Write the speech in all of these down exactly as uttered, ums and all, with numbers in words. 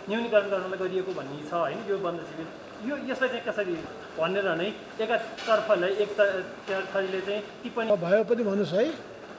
न्यूनीकरण गर्नलाई गरिएको भन्ने छ हैन यो बन्द शिविर यो यसलाई चाहिँ कसरी भनेर नै एकातर्फलाई एक थरीले चाहिँ टिप्पणी भयो पनि भन्नुस् है।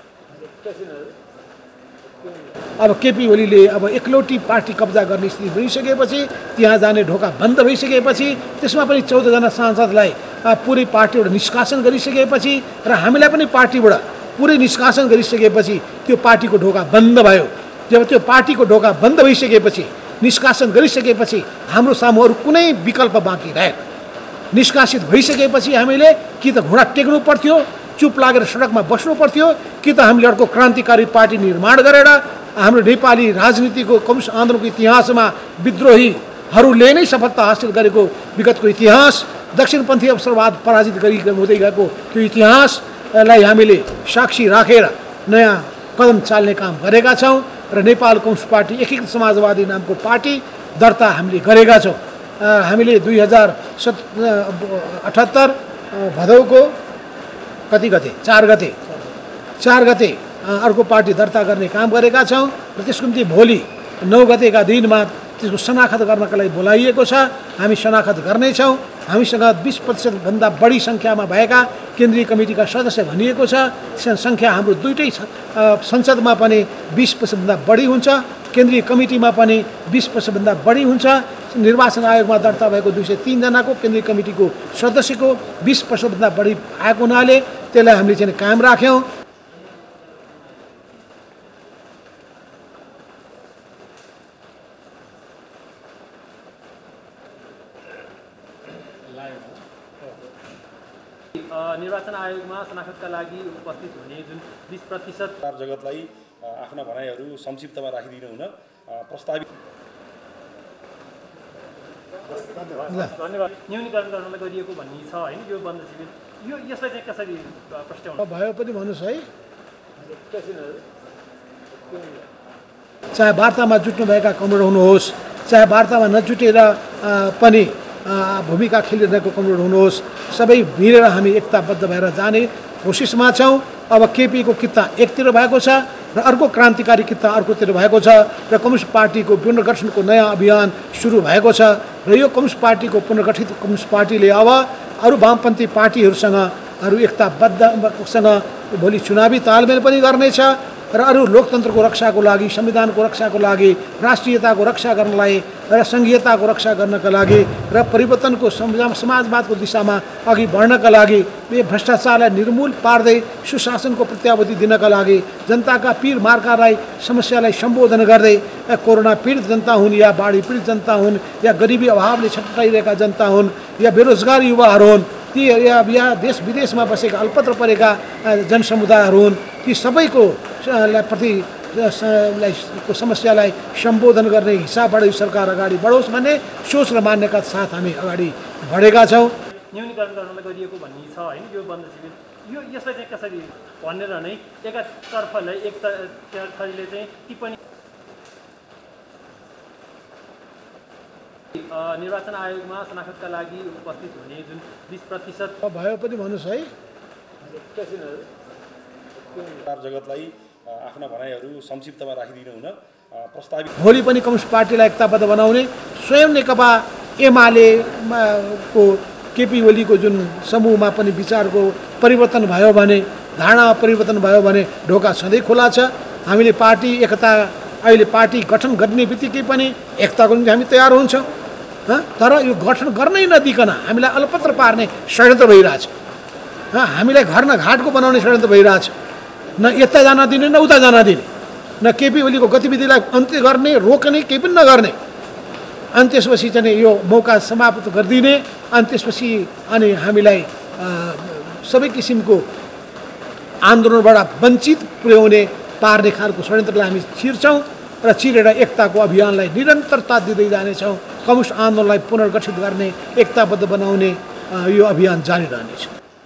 अब केपी ओलीले अब एकलौटी पार्टी कब्जा गर्ने स्थिति बनिसकेपछि त्यहाँ जाने ढोका बन्द भइसकेपछि त्यसमा पनि चौधजना सांसदलाई पुरै पार्टीबाट निष्कासन गरिसकेपछि र हामीलाई पनि पार्टीबाट पुरै निष्कासन गरिसकेपछि त्यो पार्टीको ढोका बन्द भयो। जब त्यो पार्टीको ढोका बन्द भइसकेपछि निष्कासन गरिसकेपछि हाम्रो सामु अरू कुनै विकल्प बाँकी रहेन। निष्कासित भइसकेपछि हामीले कि त घुँडा टेक्नु पर्थ्यो, चुप लागेर सडकमा बस्नु पर्थ्यो, कि त हामीले अर्को क्रान्तिकारी पार्टी निर्माण गरेर हाम्रो नेपाली राजनीतिको कम्युनिस्ट आन्दोलनको इतिहासमा विद्रोहीहरूले नै सफलता हासिल गरेको विगतको इतिहास, दक्षिणपन्थी अवसरवाद पराजित गरी हुँदै गएको त्यो इतिहासलाई हामीले साक्षी राखेर नयाँ कदम चाल्ने काम गरेका छौँ र नेपाल कम्युनिस्ट पार्टी एकीकृत समाजवादी नामको पार्टी दर्ता हामीले गरेका छौँ। हामीले दुई हजार सत् अठहत्तर भदौको कति गते चार गते चार गते अर्को पार्टी दर्ता गर्ने काम गरेका छौँ र त्यसको निम्ति भोलि नौ गतेका दिनमा त्यसको शनाखत गर्नका लागि बोलाइएको छ। हामी शनाखत गर्नेछौँ। हामीसँग बिस प्रतिशतभन्दा बढी सङ्ख्यामा भएका केन्द्रीय कमिटीका सदस्य भनिएको छ। सङ्ख्या हाम्रो दुईटै संसदमा पनि बिस प्रतिशतभन्दा बढी हुन्छ, केन्द्रीय कमिटीमा पनि बिस प्रतिशतभन्दा बढी हुन्छ। निर्वाचन आयोगमा दर्ता भएको दुई सय तिनजनाको केन्द्रीय कमिटीको सदस्यको बिस प्रतिशतभन्दा बढी आएको हुनाले त्यसलाई हामीले चाहिँ कायम राख्यौँ। निर्वाचन आयोगमा शनाखतका लागि उपस्थित हुने जुन बिस प्रतिशत जगतलाई आफ्ना भनाइहरू संक्षिप्तमा राखिदिनु हुन प्रस्तावित। धन्यवाद। न्यूनीकरण गर्नलाई गरिएको भन्ने छ हैन यो बन्द शिविर यो यसलाई चाहिँ कसरी प्रस्ट्याउनु भयो पनि भन्नुस् है। चाहे वार्तामा जुट्नुभएका कमरेड हुनुहोस्, चाहे वार्तामा नजुटेर पनि भूमिका खेलिरहेको कमरेड हुनुहोस्, सबै भिडेर हामी एकताबद्ध भएर जाने कोसिसमा छौँ। अब केपीको किता एकतिर भएको छ र अर्को क्रान्तिकारी किता अर्कोतिर भएको छ र कम्युनिस्ट पार्टीको पुनर्गठनको नयाँ अभियान सुरु भएको छ र यो कम्युनिस्ट पार्टीको पुनर्गठित कम्युनिस्ट पार्टीले अब अरू वामपन्थी पार्टीहरूसँग अरू एकताबद्धसँग भोलि चुनावी तालमेल पनि गर्नेछ र अरू लोकतन्त्रको रक्षाको लागि, संविधानको रक्षाको लागि, राष्ट्रियताको रक्षा गर्नलाई र सङ्घीयताको रक्षा गर्नका लागि र परिवर्तनको समाजवादको दिशामा अघि बढ्नका लागि यो भ्रष्टाचारलाई निर्मूल पार्दै सुशासनको प्रत्याभूति दिनका लागि जनताका पीर मार्कालाई समस्यालाई सम्बोधन गर्दै कोरोना पीडित जनता हुन् या बाढी पीडित जनता हुन् या गरिबी अभावले छटपटाइरहेका जनता हुन् या बेरोजगार युवाहरू हुन्, ती या या देश विदेशमा बसेका अल्पत्र परेका जनसमुदायहरू हुन्, ती सबैको प्रति को समस्यालाई सम्बोधन गर्ने हिसाबबाट यो सरकार अगाडि बढोस् भन्ने सोच र मान्यका साथ हामी अगाडि बढेका छौँ। न्यूनीकरण गर्नलाई गरिएको भन्ने छ हैन यो बन्द शिविर यो यसलाई चाहिँ कसरी भनेर नै एकातर्फलाई एक थरीले चाहिँ टिप्पणी निर्वाचन आयोगमा शनाखतका लागि उपस्थित हुने जुन बिस प्रतिशत भयो पनि भन्नुस् है। जगतलाई आफ्ना भनाइहरू संक्षिप्तमा राखिदिनु हुन प्रस्तावित। भोलि पनि कम्युनिस्ट पार्टीलाई एकताबद्ध बनाउने स्वयं नेकपा एमाले को केपी ओलीको जुन समूहमा पनि विचारको परिवर्तन भयो भने, धारणा परिवर्तन भयो भने ढोका सधैँ खुला छ। हामीले पार्टी एकता अहिले पार्टी गठन गर्ने बित्तिकै पनि एकताको निम्ति हामी तयार हुन्छौँ। तर यो गठन गर्नै नदिकन हामीलाई अलपत्र पार्ने षड्यन्त्र भइरहेछ। हामीलाई घर न घाटको बनाउने षड्यन्त्र भइरहेछ। न यता जान दिने न उता जान दिने, न केपी ओलीको गतिविधिलाई अन्त्य गर्ने रोक्ने केही पनि नगर्ने, अनि त्यसपछि चाहिँ यो मौका समाप्त गरिदिने, अनि त्यसपछि अनि हामीलाई सबै किसिमको आन्दोलनबाट वञ्चित पुर्याउने पार्ने खालको षड्यन्त्रलाई हामी छिर्छौँ र छिरेर एकताको अभियानलाई निरन्तरता दिँदै जानेछौँ। कम्युनिस्ट आन्दोलनलाई पुनर्गठित गर्ने, एकताबद्ध बनाउने यो अभियान जारी रहनेछ।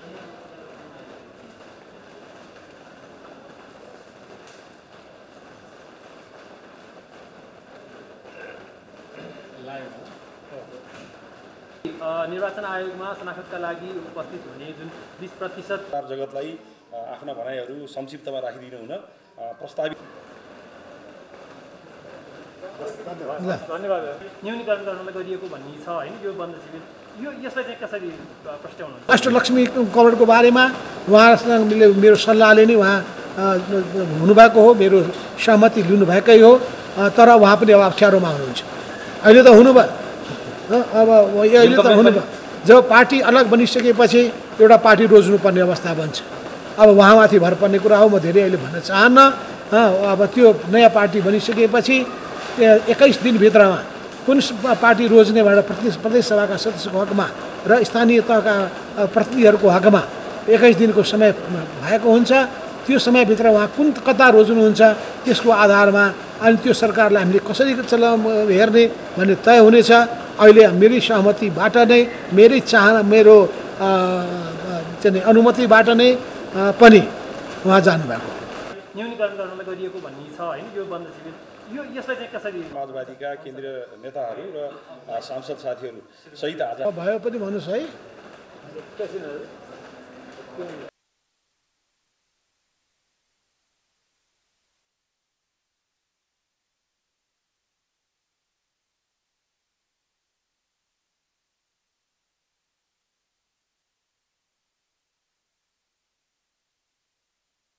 निर्वाचन आयोगमा शनाखतका लागि उपस्थित हुने जुन बिस प्रतिशत जगतलाई आफ्ना भनाइहरू संक्षिप्तमा राखिदिनु हुन प्रस्तावित। ल धन्यवाद। न्यूनीकरण गर्नलाई गरिएको भन्ने छ होइन यो बन्द शिविर यो यसलाई चाहिँ कसरी प्रस्ट्याउनुहुन्छ? अष्टलक्ष्मी कवरको बारेमा उहाँसँग मैले मेरो सल्लाहले नै उहाँ हुनुभएको हो, मेरो सहमति लिनुभएकै हो, तर उहाँ पनि अब अप्ठ्यारोमा हुनुहुन्छ। अहिले त हुनुभयो, अब अहिले त हुनुभयो। जब पार्टी अलग बनिसकेपछि एउटा पार्टी रोज्नुपर्ने अवस्था बन्छ। अब उहाँमाथि भर पर्ने कुरा हो, म धेरै अहिले भन्न चाहन्न। अब त्यो नयाँ पार्टी बनिसकेपछि एक्काइस दिनभित्रमा कुन पार्टी रोज्ने भनेर प्रदेश प्रदेश सभाका सदस्यको हकमा र स्थानीय तहका प्रतिनिधिहरूको हकमा एक्काइस दिनको समय भएको हुन्छ। त्यो समयभित्र उहाँ कुन कता रोज्नुहुन्छ त्यसको आधारमा अनि त्यो सरकारलाई हामीले कसरी चला हेर्ने भन्ने तय हुनेछ। अहिले मेरै सहमतिबाट नै, मेरै चाहना, मेरो चाहिँ अनुमतिबाट नै पनि उहाँ जानुभएको। न्यूनीकरण गर्नलाई गरिएको भन्ने छ होइन यो बन्द शिविर यो यसलाई चाहिँ कसरी? समाजवादीका केन्द्रीय नेताहरू र सांसद साथीहरू सहित आज भयो पनि भन्नुहोस् है।